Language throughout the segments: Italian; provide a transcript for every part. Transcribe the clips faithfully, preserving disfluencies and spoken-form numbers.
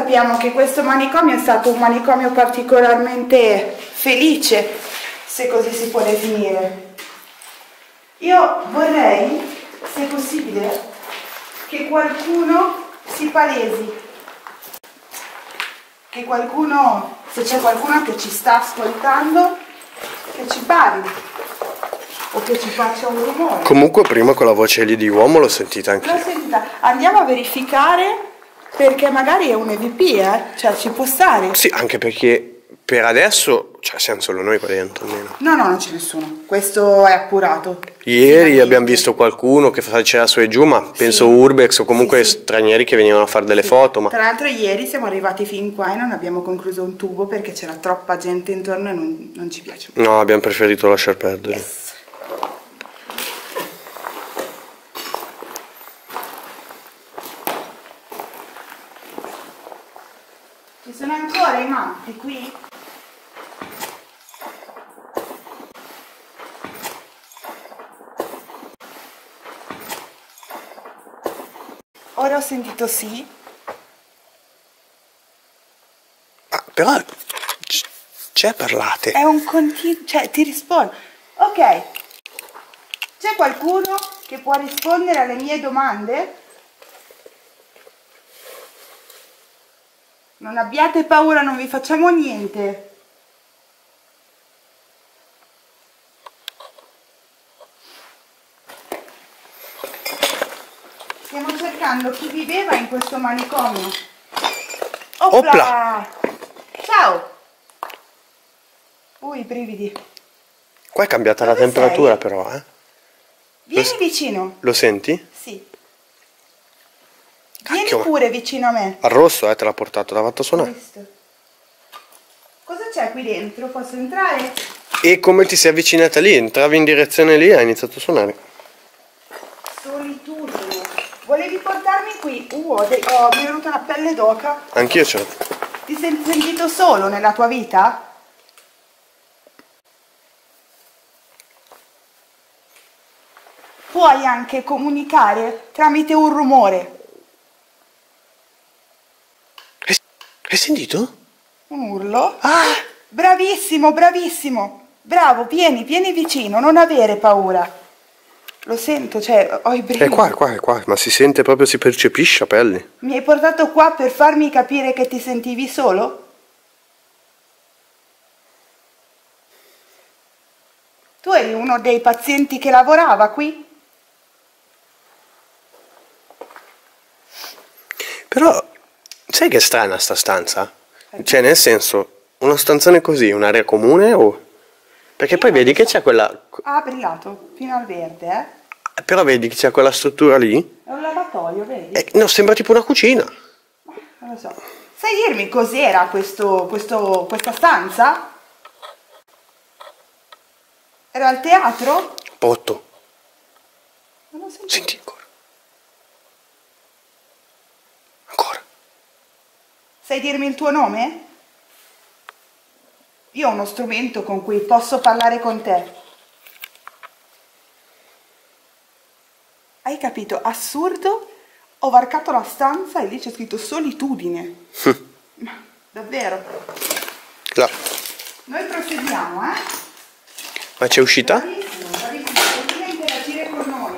sappiamo che questo manicomio è stato un manicomio particolarmente felice, se così si può definire. Io vorrei, se possibile, che qualcuno si palesi, che qualcuno, se c'è qualcuno che ci sta ascoltando, che ci parli o che ci faccia un rumore. Comunque prima con la voce lì di uomo l'ho sentita anche. L'ho sentita. Andiamo a verificare, perché magari è un E V P, eh? Cioè ci può stare. Sì, anche perché per adesso, cioè siamo solo noi qua dentro almeno. No, no, non c'è nessuno. Questo è appurato. Ieri Finalmente. abbiamo visto qualcuno che faceva su e giù, ma penso Sì. Urbex o comunque Sì, sì. stranieri che venivano a fare delle Sì. foto. Ma Tra l'altro ieri siamo arrivati fin qua e non abbiamo concluso un tubo perché c'era troppa gente intorno e non, non ci piace. no, abbiamo preferito lasciar perdere. Yes. Ci sono ancora i matti qui? Ora ho sentito sì. Ah, però c- c'è parlate. È un continuo, cioè ti rispondo. Ok, c'è qualcuno che può rispondere alle mie domande? Non abbiate paura, non vi facciamo niente. Stiamo cercando chi viveva in questo manicomio. Opla! Opla! Ciao! Ui, brividi. Qua è cambiata la Dove temperatura sei? però, eh. Vieni Lo s- vicino. Lo senti? Sì. Cacchio, Vieni ma- pure vicino a me. Al rosso, eh, te l'ha portato, l'ha fatto suonare. Questo. Cosa c'è qui dentro? Posso entrare? E come ti sei avvicinata lì? Entravi in direzione lì e hai iniziato a suonare. Solitudine. Volevi portarmi qui? Uh, ho de- oh, mi è venuta una pelle d'oca. Anch'io ce l'ho. Ti sei sentito solo nella tua vita? Puoi anche comunicare tramite un rumore. Hai, hai sentito? Un urlo? Ah! Bravissimo, bravissimo. Bravo, vieni, vieni vicino, non avere paura. Lo sento, cioè, ho i brividi. È qua, è qua, è qua, ma si sente proprio, si percepisce a pelli. Mi hai portato qua per farmi capire che ti sentivi solo? Tu eri uno dei pazienti che lavorava qui? Però, sai che è strana sta stanza? Cioè, nel senso, una stanzone così, un'area comune o... Perché poi vedi che c'è quella... Ha brillato fino al verde, eh? Però vedi che c'è quella struttura lì? È un lavatoio, vedi? Eh, no, sembra tipo una cucina. Non lo so. Sai dirmi cos'era questo, questo, questa stanza? Era il teatro? Potto. Non lo sento. Senti ancora. Ancora. Sai dirmi il tuo nome? Io ho uno strumento con cui posso parlare con te. Hai capito? Assurdo? Ho varcato la stanza e lì c'è scritto solitudine. Ma davvero? Là. Noi proseguiamo, eh? Ma c'è uscita? Bravissimo, bravissimo. Continua a interagire con noi.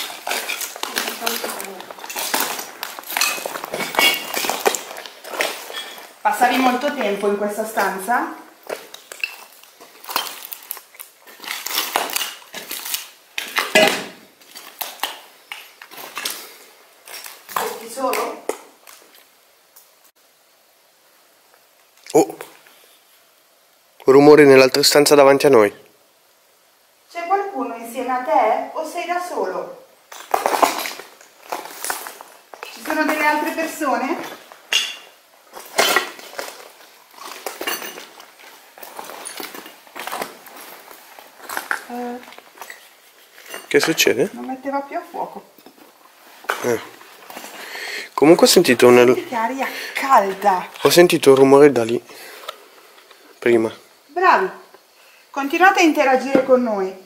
Passavi molto tempo in questa stanza? Sei solo? Oh. Rumori nell'altra stanza davanti a noi. C'è qualcuno insieme a te o sei da solo? Ci sono delle altre persone? Eh, Che succede? non metteva più a fuoco. Eh. Comunque ho sentito un... Che aria calda. Ho sentito un rumore da lì. Prima. Bravi. Continuate a interagire con noi.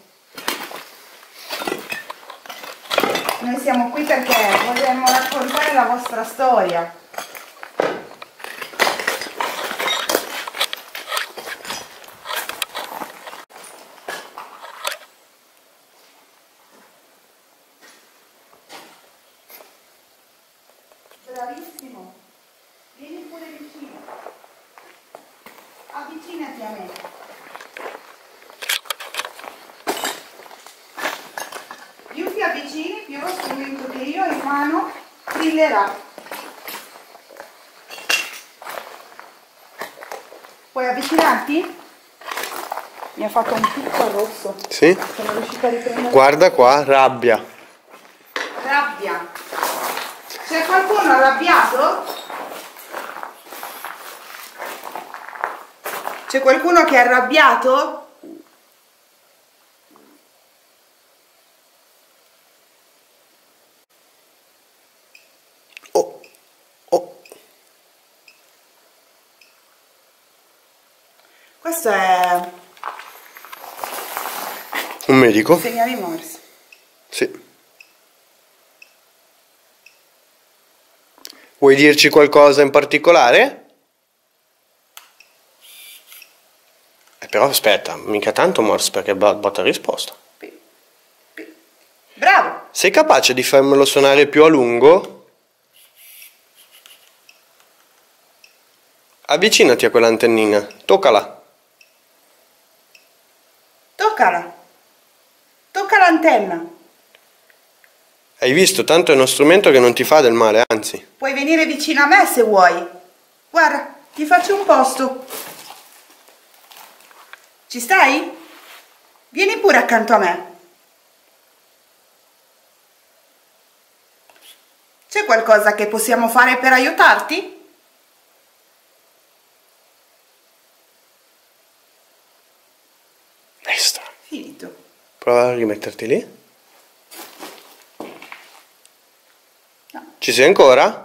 Noi siamo qui perché vogliamo raccontare la vostra storia. ti avvicini, più lo strumento che io ho in mano brillerà. Puoi avvicinarti? Mi ha fatto un picco rosso. Sì? Sono riuscita a riprendere. Guarda qua, rabbia. Rabbia. C'è qualcuno arrabbiato? C'è qualcuno che è arrabbiato? Oh, oh. Questo è Un medico? segnali Morse. Sì. Vuoi dirci qualcosa in particolare? Eh, però aspetta, mica tanto Morse perché bo- botta risposta. Pi- pi- Bravo! Sei capace di farmelo suonare più a lungo? Avvicinati a quell'antennina, toccala. Toccala! Tocca l'antenna! Hai visto, tanto è uno strumento che non ti fa del male, anzi. Puoi venire vicino a me se vuoi. Guarda, ti faccio un posto. Ci stai? Vieni pure accanto a me. C'è qualcosa che possiamo fare per aiutarti? Destra. Finito. Prova a rimetterti lì. No. Ci sei ancora?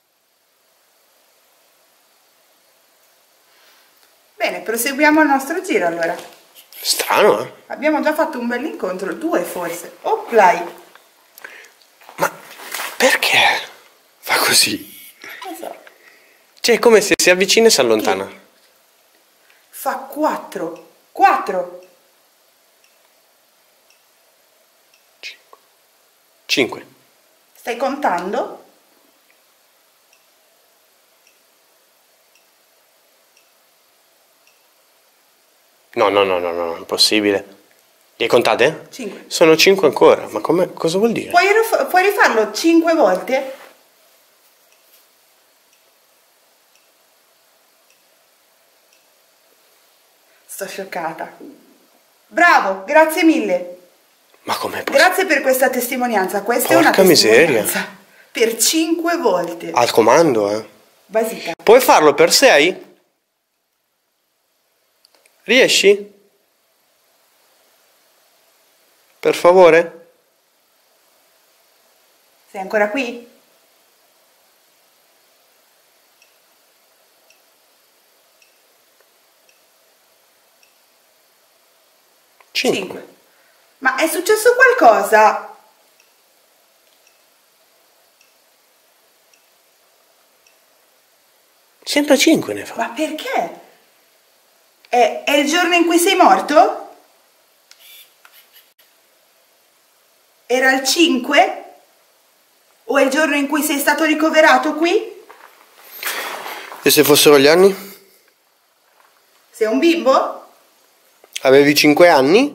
Bene, proseguiamo il nostro giro allora. Strano, eh? Abbiamo già fatto un bel incontro, due forse. Oplai. Ma perché fa così? Non so. Cioè, è come se si avvicina e si allontana. Fa quattro. Quattro. Cinque. Stai contando? No, no, no, no, no, impossibile. Li hai contate? Cinque. Sono cinque ancora, ma come, cosa vuol dire? Puoi, rif- puoi rifarlo cinque volte? Sto scioccata. Bravo, grazie mille. Ma com'è possibile? Grazie per questa testimonianza. Questa è una Porca miseria. testimonianza. Per cinque volte. Al comando, eh? Basita. Puoi farlo per sei? Riesci? Per favore? Sei ancora qui? Cinque. Cinque. Ma è successo qualcosa? Sempre cinque ne fa. Ma perché? È, è il giorno in cui sei morto? Era il cinque? O è il giorno in cui sei stato ricoverato qui? E se fossero gli anni? Sei un bimbo? Avevi cinque anni?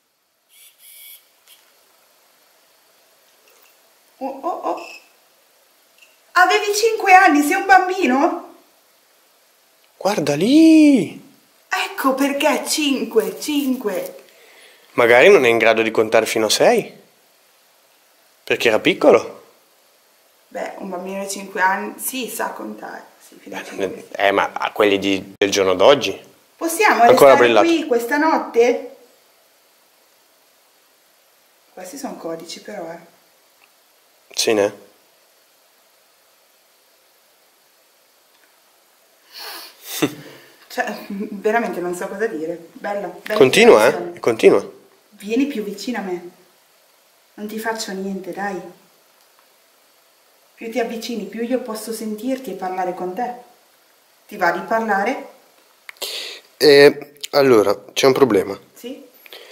Oh, oh, oh. Avevi cinque anni, sei un bambino? Guarda lì! Ecco perché cinque, cinque. Magari non è in grado di contare fino a sei. Perché era piccolo. Beh, un bambino di cinque anni, sì, sa contare. Sì, fino a cinque. Eh, ma a quelli di- del giorno d'oggi. Possiamo Ancora restare brillato. qui questa notte? Questi sono codici però, eh. Sì, ne? Cioè, veramente non so cosa dire. Bella, bella Continua, interazione. eh? Continua. Vieni più vicino a me. Non ti faccio niente, dai. Più ti avvicini, più io posso sentirti e parlare con te. Ti va di parlare? E allora, c'è un problema. Sì?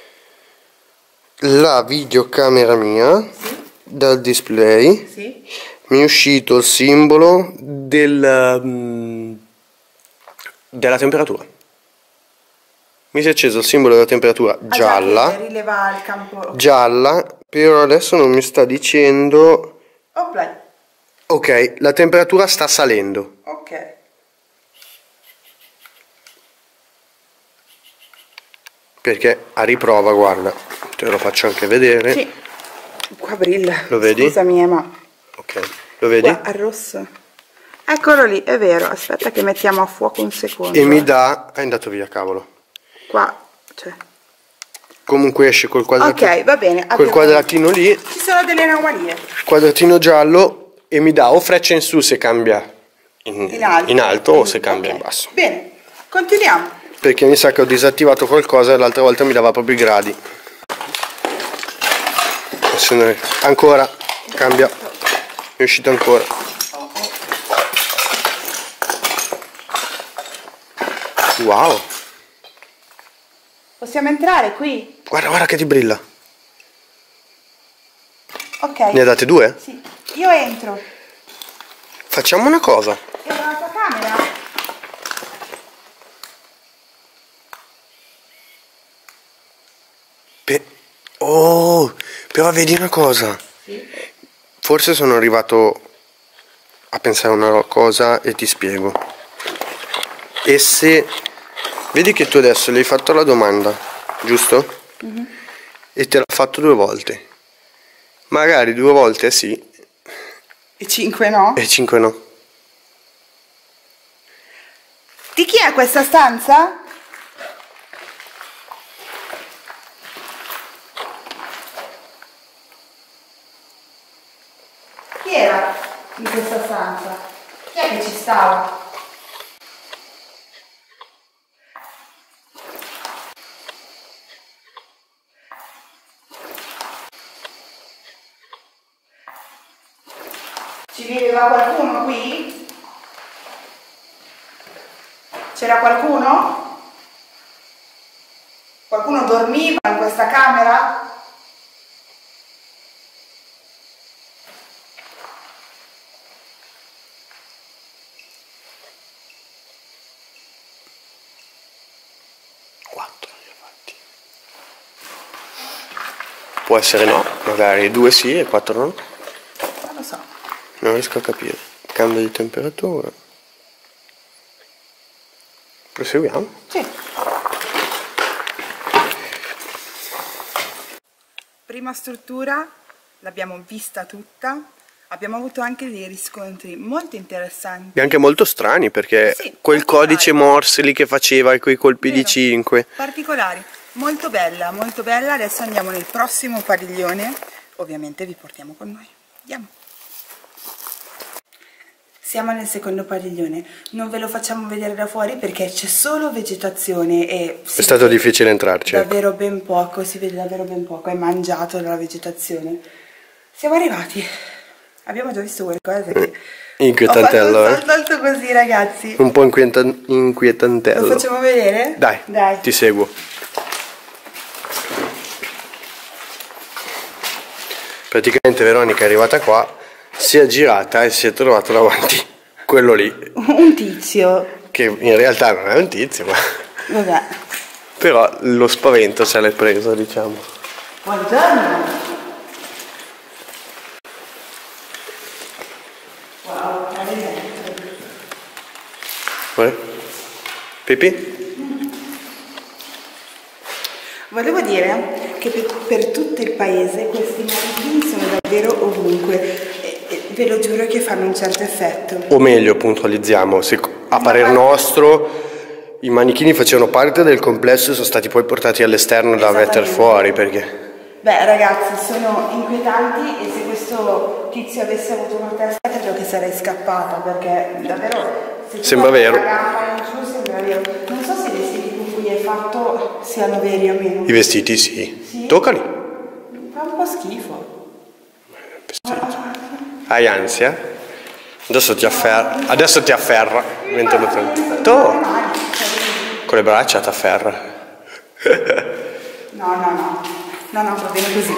La videocamera mia, Sì? dal display, Sì? mi è uscito il simbolo del, mm, della temperatura. Mi si è acceso il simbolo della temperatura gialla. Ah, già, che rileva il campo. Gialla, però adesso non mi sta dicendo... Opla. Ok, la temperatura sta salendo. Ok. Perché a riprova, guarda, te lo faccio anche vedere. Sì. Qua brilla. Lo vedi? Scusami, ma... Ok, lo vedi? Qua al rosso. Eccolo lì, è vero. Aspetta che mettiamo a fuoco un secondo. E mi eh. dà... È andato via, cavolo. Qua, cioè... Comunque esce col quadratino. Ok, va bene. Quel abbiamo- quadratino lì, Ci sono delle anomalie. quadratino giallo, e mi dà o freccia in su se cambia in, In alto. in alto o se cambia Ok, in basso. Bene, continuiamo. Perché mi sa che ho disattivato qualcosa e l'altra volta mi dava proprio i gradi. Adesso ne- Ancora, cambia. È uscito ancora. Wow, Possiamo entrare qui? guarda, guarda che ti brilla. Ok. Ne ha date due? Sì. Io entro. Facciamo una cosa. È la tua camera? Pe- oh, però vedi una cosa. Sì. Forse sono arrivato a pensare una cosa e ti spiego. E se... Vedi che tu adesso le hai fatto la domanda, giusto? Mm-hmm. E te l'ha fatto due volte. Magari due volte è sì E cinque no? e cinque no. Di chi è questa stanza? Chi era in questa stanza? Chi è che ci stava? Ci viveva qualcuno qui? C'era qualcuno? Qualcuno dormiva in questa camera? Quattro ne ho fatti. Può essere no, magari due sì e quattro no. Non lo so. Non riesco a capire. Cambio di temperatura. Proseguiamo. Sì. Prima struttura l'abbiamo vista tutta, abbiamo avuto anche dei riscontri molto interessanti. E anche molto strani perché Sì, quel particolari. codice Morse lì che faceva e quei colpi di Vero. cinque. Particolari, molto bella, molto bella. Adesso andiamo nel prossimo padiglione, ovviamente vi portiamo con noi. Andiamo. Siamo nel secondo padiglione, non ve lo facciamo vedere da fuori perché c'è solo vegetazione e si È stato vede difficile entrarci. ecco. davvero ben poco, si vede davvero ben poco, è mangiato dalla vegetazione. Siamo arrivati, abbiamo già visto qualcosa che... Inquietantello, Ho eh. fatto un salto così, ragazzi. Un po' inquietan- inquietantello. Lo facciamo vedere? Dai, Dai. ti seguo. Praticamente Veronica è arrivata qua, si è girata e si è trovata davanti quello lì, Un tizio, che in realtà non è un tizio, ma... vabbè. però lo spavento se l'è preso, diciamo. Buongiorno. Wow, Vuoi? Pipì? volevo dire che per, per tutto il paese questi manichini sono davvero ovunque e, e ve lo giuro che fanno un certo effetto. O meglio, puntualizziamo, se, a parer nostro i manichini facevano parte del complesso e sono stati poi portati all'esterno da mettere Esattamente. fuori, perché... Beh ragazzi, sono inquietanti e se questo tizio avesse avuto una testa credo che sarei scappata perché davvero... Se tu Sembra guardi vero. la gamba in giù sembra vero. Non so se i vestiti con cui hai fatto siano veri o meno. I vestiti sì. Sì? Toccali. Fa un po' schifo. Hai ansia? Adesso ti afferra. Adesso ti afferra. Mentre lo prendi. To. Con le braccia ti afferra. No, no, no. No, no, va bene così.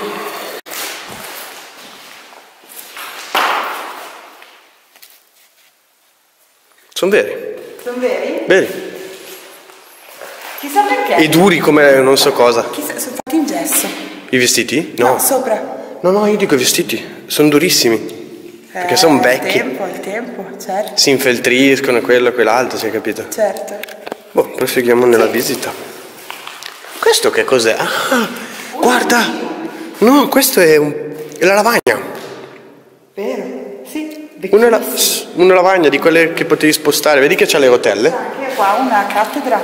Sono veri. Sono veri? Vedi? Chi Chissà perché. E duri come non so cosa. Chissà, sono fatti in gesso. I vestiti? No. No, sopra. No, no, io dico i vestiti. Sono durissimi. Perché Eh, sono vecchi. Il tempo, il tempo, certo. Si infiltriscono quello e quell'altro, si è capito? Certo. Boh, proseguiamo nella visita. Questo che cos'è? Ah, guarda! No, questo è, un... è la lavagna. Vero? Sì. Una, la... una lavagna di quelle che potevi spostare. Vedi che c'ha le rotelle? Anche qua una cattedra.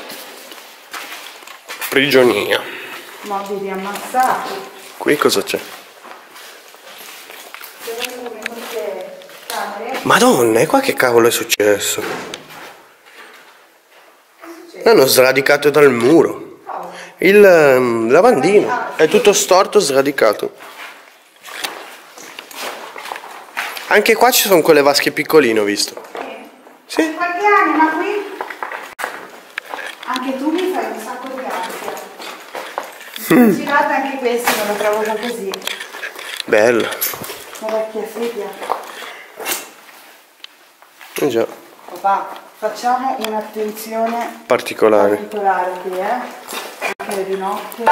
Prigionia. Mobili ammassati. Qui cosa c'è? Come molte camere. Madonna, e qua che cavolo è successo? L'hanno sradicato dal muro. Il um, lavandino è tutto storto, sradicato. Anche qua ci sono quelle vasche piccoline, ho visto. Sì. Sì. Qualche anima qui? Anche tu mi fai un sacco di ansia. Mm. Girate anche questo, me lo trovo così. Bella. Una vecchia sedia. Eh già. Papà, facciamo un'attenzione particolare. particolare qui, eh? Anche di notte.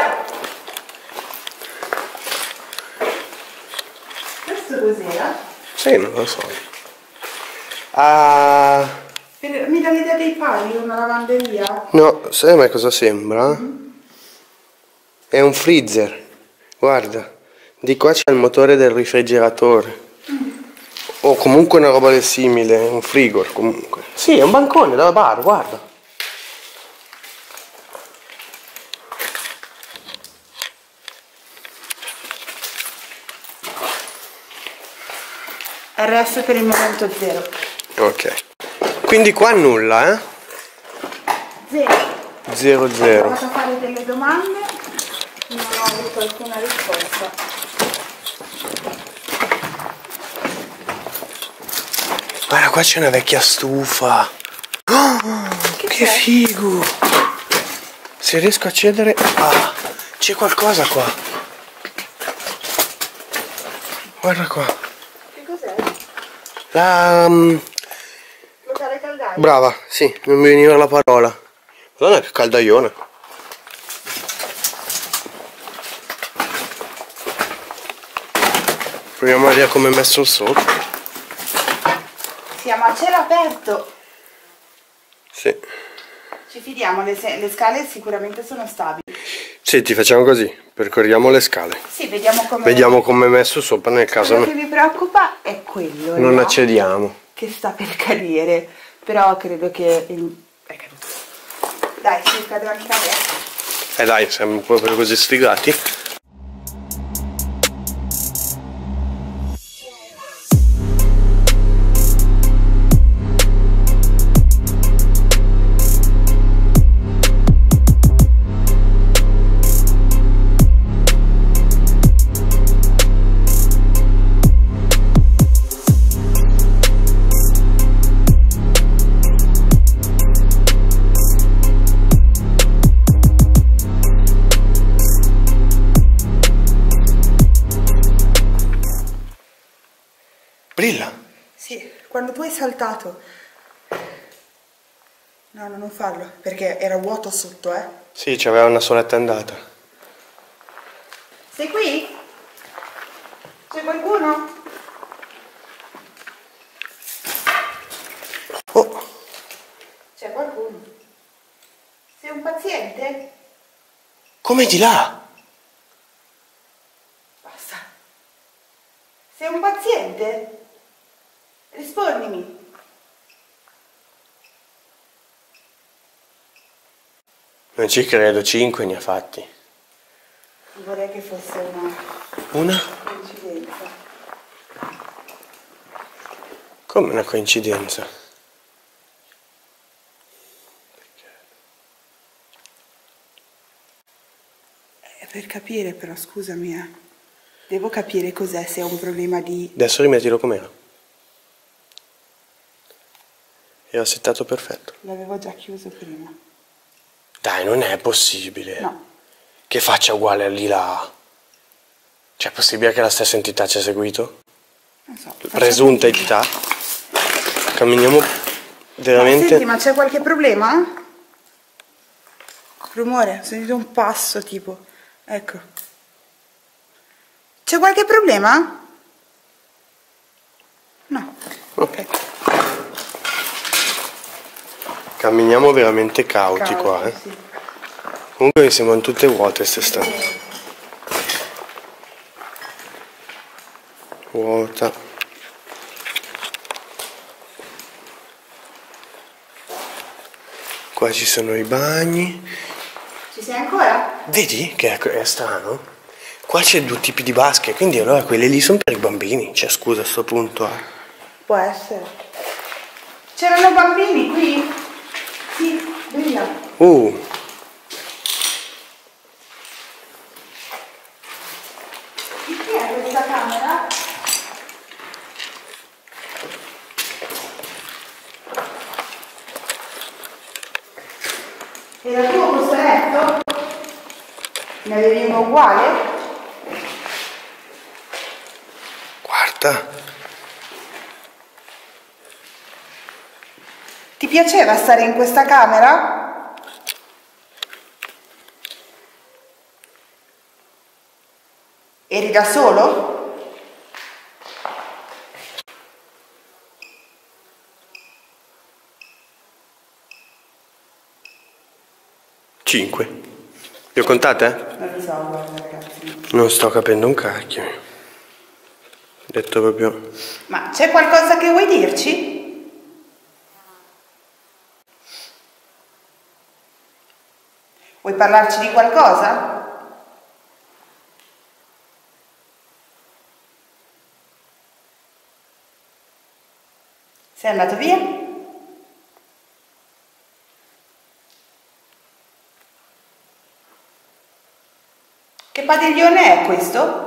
Questo cos'era? Sì, non lo so. Ah. Per, mi dà l'idea dei pali, una lavanderia? No, sai mai cosa sembra? Mm-hmm. È un freezer. Guarda, di qua c'è il motore del refrigeratore. Mm. O comunque una roba del simile, un frigo comunque. Sì, è un bancone da bar, guarda. R S per il momento zero. Ok. Quindi qua nulla, eh? Zero. Zero zero. Ho fatto fare delle domande, non ho avuto alcuna risposta. Guarda, qua c'è una vecchia stufa. Oh, che che figo! Se riesco a accedere... Ah, c'è qualcosa qua. Guarda qua. Che cos'è? La... Um... Locale caldaia? Brava, sì, non mi veniva la parola. Madonna, che caldaione. Proviamo a vedere come è messo il sopra. Siamo a cielo aperto. Sì. Ci fidiamo, le, le scale sicuramente sono stabili. Senti, facciamo così, percorriamo le scale. Sì, vediamo come... Vediamo come è messo sopra nel caso... Quello che mi preoccupa è quello. Non no? accediamo. Che sta per cadere, però credo che... Il... è caduto. Dai, ci cade anche a me. Eh dai, siamo proprio così sfigati. Brilla. Sì, quando tu hai saltato. No, no, non farlo, perché era vuoto sotto, eh. Sì, c'aveva una soletta andata. Sei qui? C'è qualcuno? Oh. C'è qualcuno. Sei un paziente? Come di là? Basta. Sei un paziente? Rispondimi. Non ci credo, cinque ne ha fatti. Vorrei che fosse una... Una? coincidenza. Come una coincidenza? È per capire però, scusami, eh. Devo capire cos'è, se è un problema di... Adesso rimettilo com'era. Era settato perfetto. L'avevo già chiuso prima. Dai, non è possibile. No. Che faccia uguale a lì là. Cioè, è possibile che la stessa entità ci ha seguito? Non so. Presunta entità? Camminiamo veramente... Ma senti, ma c'è qualche problema? Rumore, ho sentito un passo tipo. Ecco. C'è qualche problema? No. Ok. Camminiamo veramente cauti, Cauti, qua, eh. sì. Comunque mi sembrano tutte vuote queste stanze. Vuota. Qua ci sono i bagni. Ci sei ancora? Vedi che è strano? Qua c'è due tipi di vasche, quindi allora quelle lì sono per i bambini. Cioè, scusa, a sto punto. Eh. Può essere. C'erano bambini qui? Sì, brilla. Uh. Di chi è questa camera? Era tuo questo letto? Ne avevi uno uguale? Guarda. Ti piaceva stare in questa camera? Eri da solo? Cinque. Li ho contate? Non lo so, guarda ragazzi. Non sto capendo un cacchio. Detto proprio. Ma c'è qualcosa che vuoi dirci? Vuoi parlarci di qualcosa? Sei andato via? Che padiglione è questo?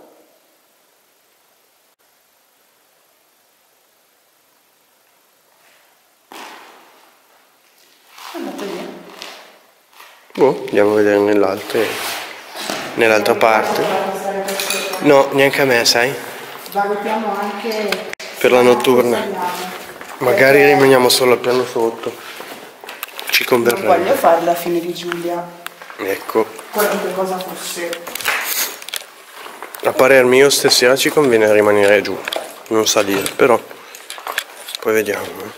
È andato via. Boh, andiamo a vedere nell'altro. Nell'altra parte. No, neanche a me, sai? Valutiamo anche Per la notturna. Magari rimaniamo solo al piano sotto. Ci Non voglio converrebbe. fare la fine di Giulia. Ecco. Qualunque cosa fosse. A parer mio stasera ci conviene rimanere giù. Non salire, però. Poi vediamo. eh.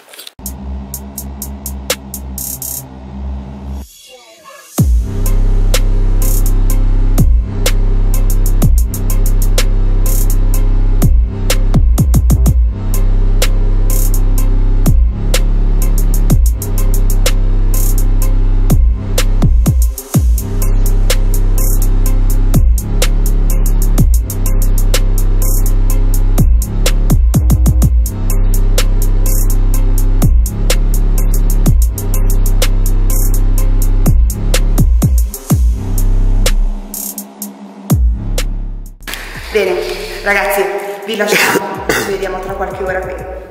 Bene, ragazzi, vi lasciamo. Ci vediamo tra qualche ora qui.